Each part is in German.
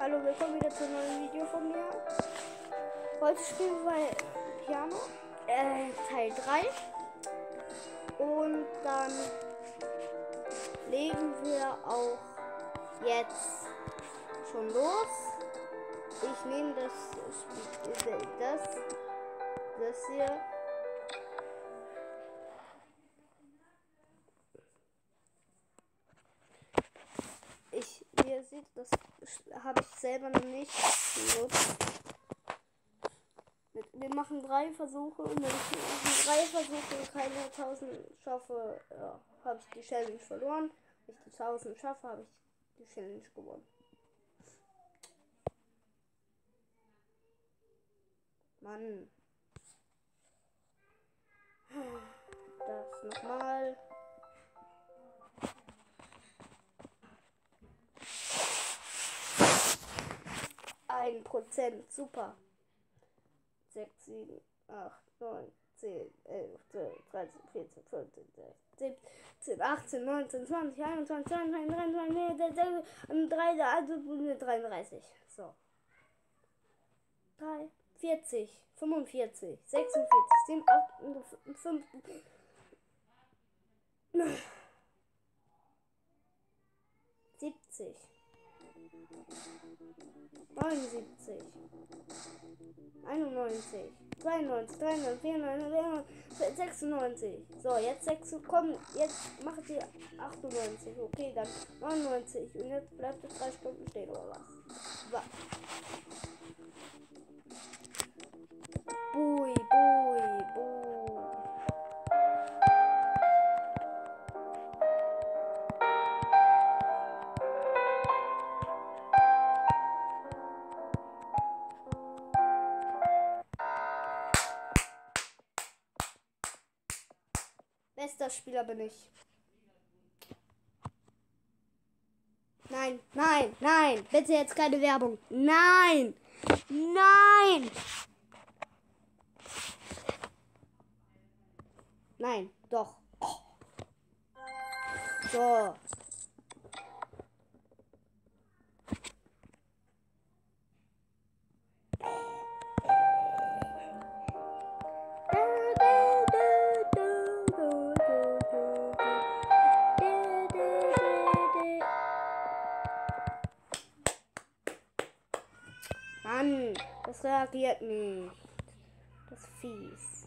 Hallo, willkommen wieder zu einem neuen Video von mir. Heute spielen wir Piano, Teil 3. Und dann legen wir auch jetzt schon los. Ich nehme das hier. Wie ihr seht, das habe ich selber noch nicht benutzt. Wir machen 3 Versuche und wenn ich in 3 Versuche keine 1000 schaffe, ja, habe ich die Challenge verloren. Wenn ich die 1000 schaffe, habe ich die Challenge gewonnen. Mann. Das nochmal. 1%, super. 6, 7, 8, 9, 10, 11, 12, 13, 14, 15, 16, 17, 18, 19, 20, 21, 22, 23, 33. So. 3, 40, 45, 46, 7, 8, 5, 70. 79, 91, 92, 93, 94, 96. So, jetzt 6, komm, jetzt macht ihr 98. Okay, dann 99. Und jetzt bleibt es 3 Stunden stehen, oder was? So. Bui, bui, bui. Bester Spieler bin ich. Nein, nein, nein. Bitte jetzt keine Werbung. Nein. Nein. Nein, doch. So. Mann, das reagiert nicht. Das ist fies.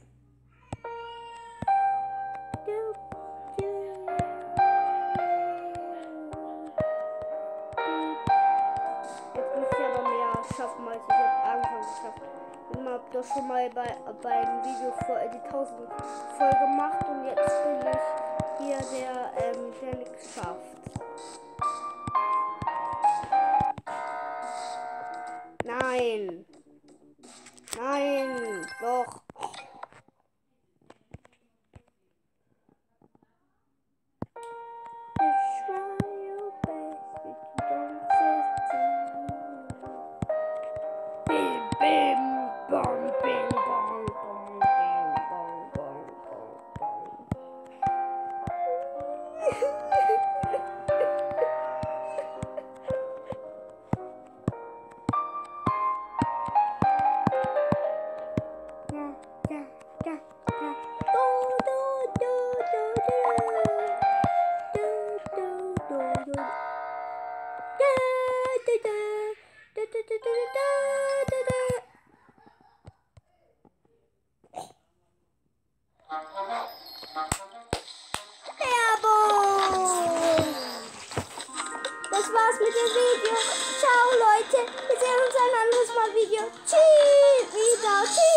Jetzt müsst ihr aber mehr schaffen, als ich am Anfang geschafft habe. Ich habe das schon mal bei einem Video die 1000 voll gemacht und jetzt bin ich hier der nichts schafft. Nein. Nein. Doch. Das war's mit dem Video. Ciao Leute. Wir sehen uns ein anderes Mal Video. Tschüss. Wieder. Tschüss.